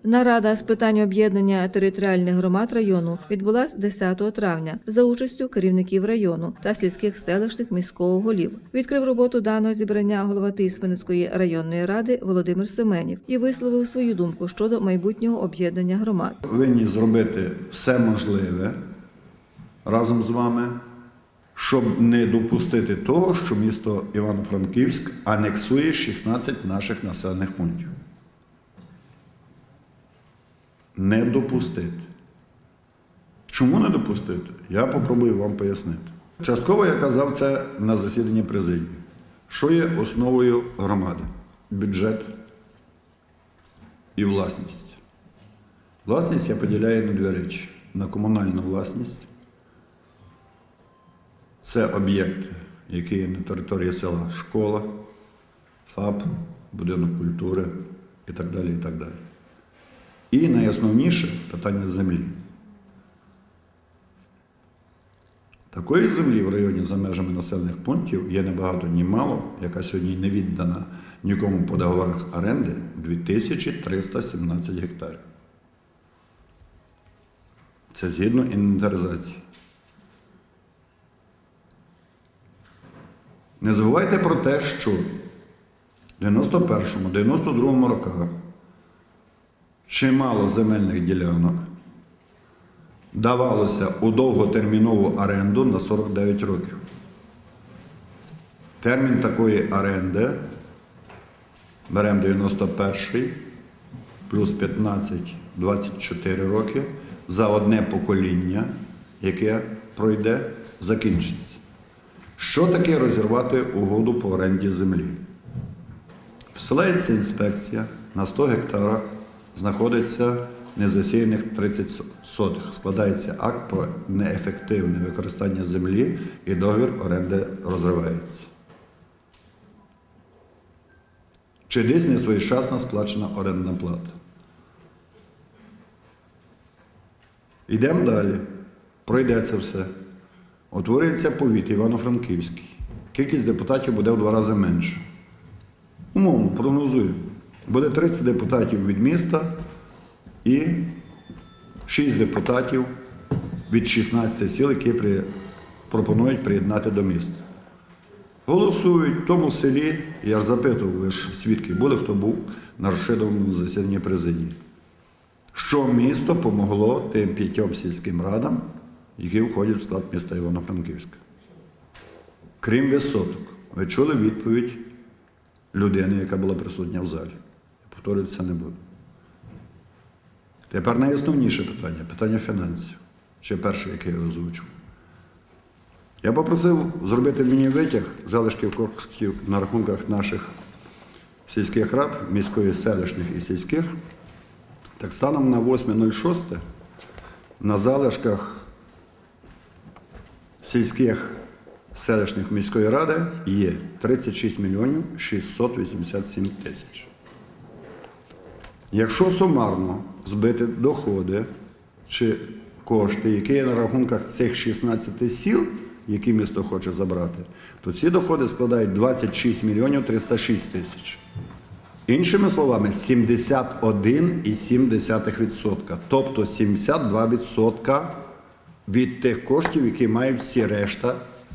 Нарада з питань об'єднання територіальних громад району відбулася 10 травня за участю керівників району та сільських селищних міського голів. Відкрив роботу даного зібрання голова Тисменецької районної ради Володимир Семенів і висловив свою думку щодо майбутнього об'єднання громад. Повинні зробити все можливе разом з вами, щоб не допустити того, що місто Івано-Франківськ анексує 16 наших населених пунктів. Не допустити. Чому не допустити? Я попробую вам пояснити. Частково я казав це на засіданні президії. Що є основою громади? Бюджет і власність. Власність я поділяю на дві речі. На комунальну власність. Це об'єкти, які є на території села, школа, ФАП, будинок культури і так далі, і так далі. І найосновніше – питання землі. Такої землі в районі за межами населених пунктів є не багато, ні мало, яка сьогодні не віддана нікому по договорах оренди – 2317 гектарів. Це згідно інвентаризації. Не забувайте про те, що в 91-92 роках чимало земельних ділянок давалося у довготермінову оренду на 49 років. Термін такої оренди, беремо 91-й, плюс 15 – 24 роки, за одне покоління, яке пройде, закінчиться. Що таке розірвати угоду по оренді землі? Посилається інспекція, на 100 гектарах знаходиться незасіяних 30 сотих. Складається акт про неефективне використання землі і договір оренди розривається. Чи десь несвоєчасно сплачена орендна плата? Йдемо далі. Пройде це все. Утворюється повіт Івано-Франківський. Кількість депутатів буде в 2 рази менше. Умовно, прогнозую. Буде 30 депутатів від міста і 6 депутатів від 16 сіл, які пропонують приєднати до міста. Голосують в тому селі, я ж запитував, ви ж свідки були, хто був на розширеному засіданні президії, що місто помогло тим 5 сільським радам, які входять в склад міста Івано-Франківська. Крім висоток. Ви чули відповідь людини, яка була присутня в залі. Я повторюватися не буду. Тепер найосновніше питання – питання фінансів. Ще перше, яке я озвучив. Я попросив зробити мені витяг залишків коштів на рахунках наших сільських рад, міської, селищних і сільських. Так, станом на 8.06 на залишках сільських, селищних міської ради є 36 мільйонів 687 тисяч. Якщо сумарно збити доходи чи кошти, які є на рахунках цих 16 сіл, які місто хоче забрати, то ці доходи складають 26 мільйонів 306 тисяч. Іншими словами, 71,7%, тобто 72% від тих коштів, які мають всі решта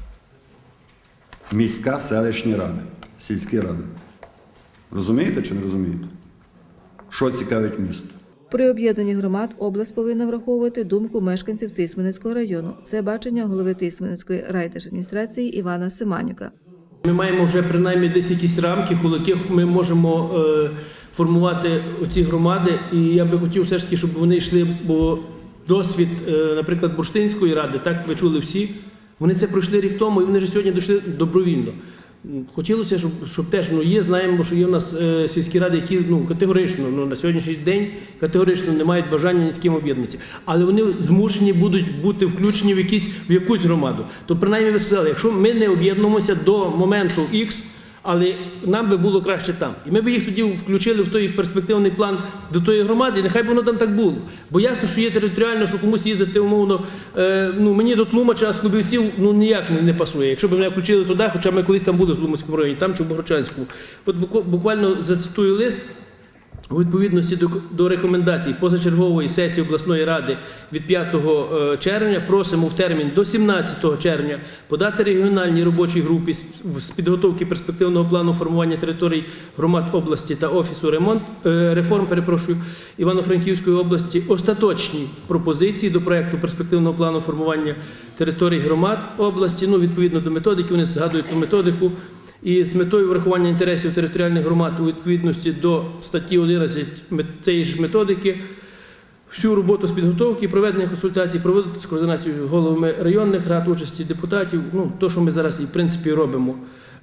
міська, селищні ради, сільські ради. Розумієте чи не розумієте? Що цікавить місто? При об'єднанні громад область повинна враховувати думку мешканців Тисменецького району. Це бачення голови Тисменецької райдержадміністрації Івана Семанюка. Ми маємо вже принаймні десь якісь рамки, коло яких ми можемо формувати оці громади. І я би хотів все ж таки, щоб вони йшли, бо досвід, наприклад, Бурштинської ради, так ви чули всі, вони це пройшли рік тому і вони вже сьогодні дійшли добровільно. Хотілося, щоб теж, знаємо, що є в нас сільські ради, які категорично, на сьогоднішній день категорично не мають бажання ні з ким об'єднатися. Але вони змушені будуть бути включені в якусь громаду. То принаймні ви сказали, якщо ми не об'єднуємося до моменту X, але нам би було краще там. І ми б їх тоді включили в той перспективний план до тої громади, і нехай б воно там так було. Бо ясно, що є територіально, що комусь їздити умовно, мені до Тлумача, а з Клубівців ніяк не пасує. Якщо б мене включили туди, хоча ми колись там були в Тлумацькому районі, там чи в Богородчанському. От буквально зацитую лист У відповідності до рекомендацій позачергової сесії обласної ради від 5 червня просимо в термін до 17 червня подати регіональній робочій групі з підготовки перспективного плану формування територій громад області та Офісу реформ Івано-Франківської області остаточні пропозиції до проекту перспективного плану формування територій громад області, відповідно до методики, вони згадують ту методику. І з метою врахування інтересів територіальних громад у відповідності до статті 11 цієї ж методики всю роботу з підготовки, проведення консультацій проводити з координацією головами районних рад, участі депутатів, то, що ми зараз і в принципі робимо.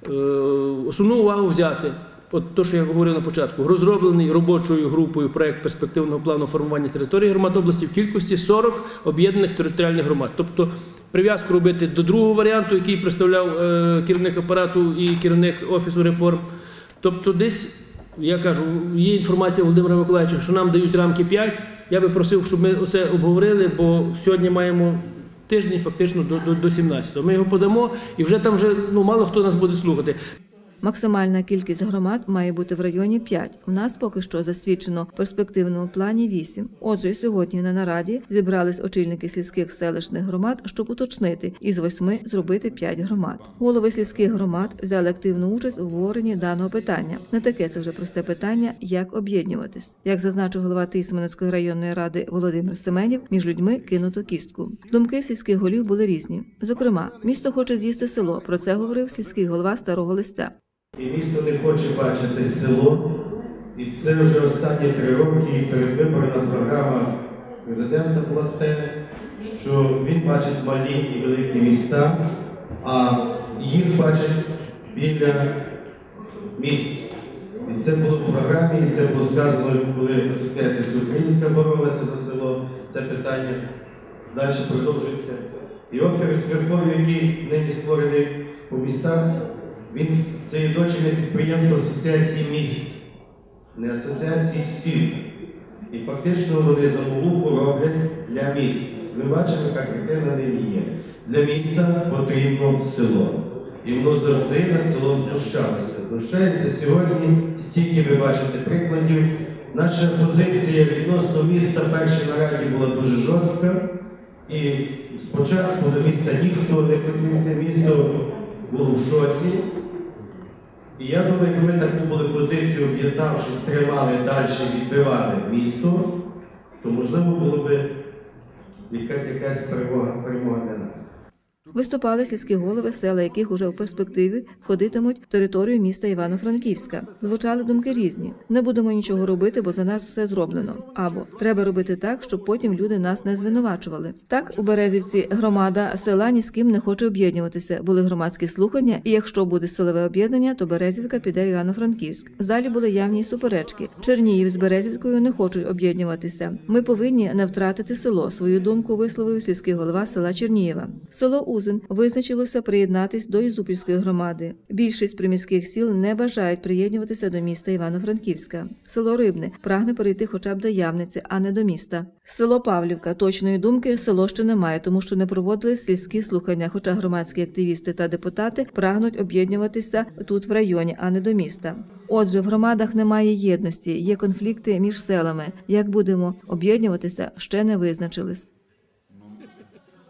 Основну увагу взяти, то, що я говорив на початку, розроблений робочою групою проект перспективного плану формування території громад області в кількості 40 об'єднаних територіальних громад. Тобто прив'язку робити до другого варіанту, який представляв керівник апарату і керівник Офісу реформ. Тобто десь, я кажу, є інформація Володимира Миколаївича, що нам дають рамки 5. Я би просив, щоб ми це обговорили, бо сьогодні маємо тиждень фактично до 17-го. Ми його подамо і вже там мало хто нас буде слухати. Максимальна кількість громад має бути в районі 5. У нас поки що засвідчено в перспективному плані 8. Отже, сьогодні на нараді зібрались очільники сільських селищних громад, щоб уточнити із 8 зробити 5 громад. Голови сільських громад взяли активну участь в обговоренні даного питання. Не таке це вже просте питання, як об'єднуватись. Як зазначив голова Тисменецької районної ради Володимир Семенів, між людьми кинуто кістку. Думки сільських голів були різні. Зокрема, місто хоче з'їсти село. Про це говорив сільський голова Старого Листя. І місто не хоче бачити село, і це вже останні 3 роки передвиборна програма президента була те, що він бачить малі і великі міста, а їх бачить біля міст. І це було в програмі, і це було сказано, коли Асоціація Всеукраїнська боролася за село, це питання далі продовжується. І Офіс реформ, який нині створений по містах, він це є дочірнє підприємство Асоціації міст, не Асоціації сіл. І фактично вони замовуху роблять для міст. Ми бачимо, яка картина нині є. Для міста потрібно село. І воно завжди над селом знущалося. Знущається сьогодні, стільки ви бачите прикладів. Наша позиція відносно міста першій нараді була дуже жорстка. І спочатку до міста ніхто не хотів, місто було в шоці. І я думаю, якби ми таку були позицію, об'єднавшись, тримали далі відбивати місто, то можливо було б якась перемога для нас. Виступали сільські голови, села яких уже в перспективі входитимуть в територію міста Івано-Франківська. Звучали думки різні. Не будемо нічого робити, бо за нас все зроблено. Або треба робити так, щоб потім люди нас не звинувачували. Так, у Березівці громада села ні з ким не хоче об'єднуватися. Були громадські слухання, і якщо буде силове об'єднання, то Березівка піде в Івано-Франківськ. В залі були явні суперечки. Чернігів з Березівкою не хочуть об'єднуватися. Ми повинні не втратити село. Свою думку висловив сільський голова села Чернігіва. Село Узин визначилося приєднатись до Ізупільської громади. Більшість приміських сіл не бажають приєднуватися до міста Івано-Франківська. Село Рибне прагне перейти хоча б до Явниці, а не до міста. Село Павлівка. Точної думки село ще не має, тому що не проводились сільські слухання, хоча громадські активісти та депутати прагнуть об'єднуватися тут в районі, а не до міста. Отже, в громадах немає єдності, є конфлікти між селами. Як будемо об'єднуватися, ще не визначились.